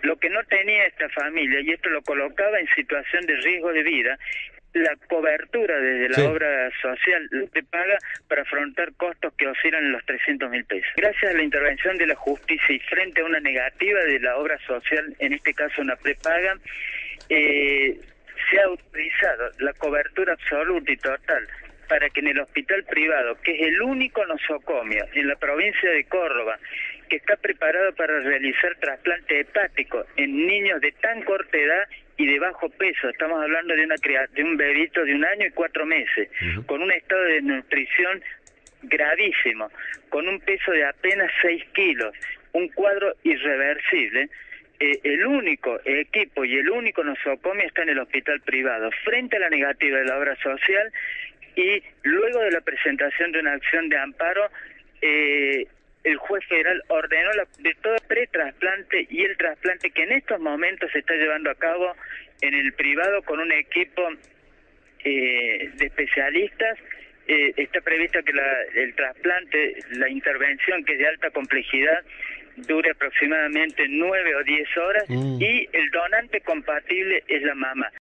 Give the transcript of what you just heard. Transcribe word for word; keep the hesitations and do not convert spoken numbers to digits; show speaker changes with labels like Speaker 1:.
Speaker 1: Lo que no tenía esta familia, y esto lo colocaba en situación de riesgo de vida, la cobertura desde la
Speaker 2: Sí.
Speaker 1: obra social te paga para afrontar costos que oscilan en los trescientos mil pesos. Gracias a la intervención de la justicia y frente a una negativa de la obra social, en este caso una prepaga, eh, se ha autorizado la cobertura absoluta y total para que en el hospital privado, que es el único nosocomio en la provincia de Córdoba, que está preparado para realizar trasplante hepático en niños de tan corta edad y de bajo peso, estamos hablando de una crea de un bebito de un año y cuatro meses, uh-huh. con un estado de desnutrición gravísimo, con un peso de apenas seis kilos, un cuadro irreversible. Eh, el único equipo y el único nosocomio está en el hospital privado, frente a la negativa de la obra social, y luego de la presentación de una acción de amparo, eh, el juez federal ordenó la, de todo pretrasplante y el trasplante que en estos momentos se está llevando a cabo en el privado con un equipo eh, de especialistas. Eh, está previsto que la, el trasplante, la intervención, que es de alta complejidad, dure aproximadamente nueve o diez horas, mm. y el donante compatible es la mamá.